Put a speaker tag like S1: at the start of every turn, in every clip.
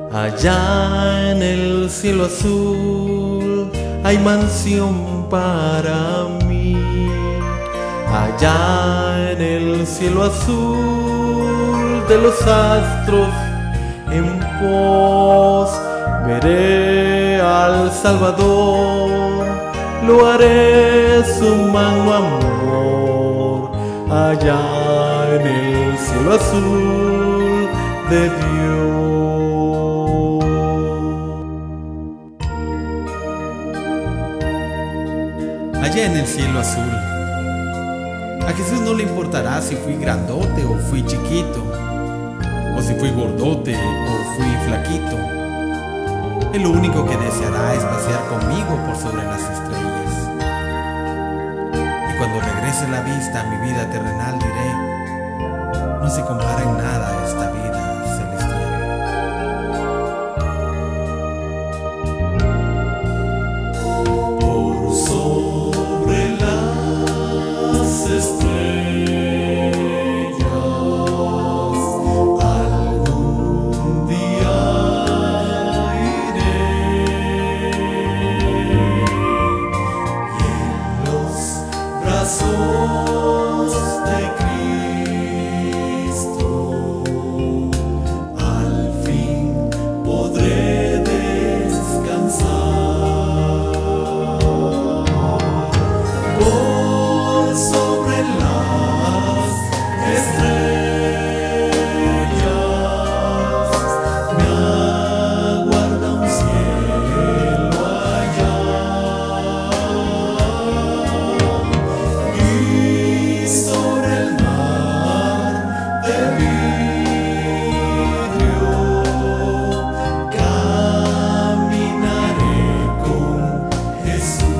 S1: Allá en el cielo azul hay mansión para mí. Allá en el cielo azul de los astros en pos veré al Salvador, lo haré su mano amor. Allá en el cielo azul de Dios.
S2: Allá en el cielo azul, a Jesús no le importará si fui grandote o fui chiquito, o si fui gordote o fui flaquito. Él lo único que deseará es pasear conmigo por sobre las estrellas. Y cuando regrese la vista a mi vida terrenal diré, no se compara en nada a esta vida celestial.
S1: Por sobre las estrellas algún día iré, y en los brazos de Cristo al fin podré descansar. Por sobre las estrellas me aguarda un cielo allá, y sobre el mar de vidrio caminaré con Jesús.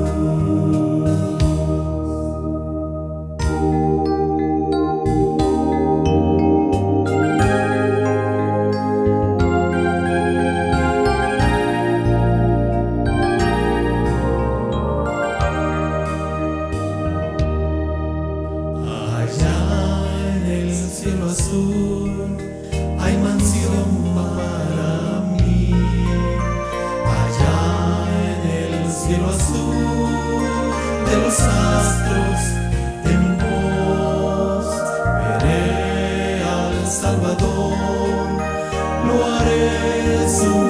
S1: Allá en el cielo azul hay mansión para mí. Allá en el cielo azul de los astros en pos veré al Salvador, lo haré su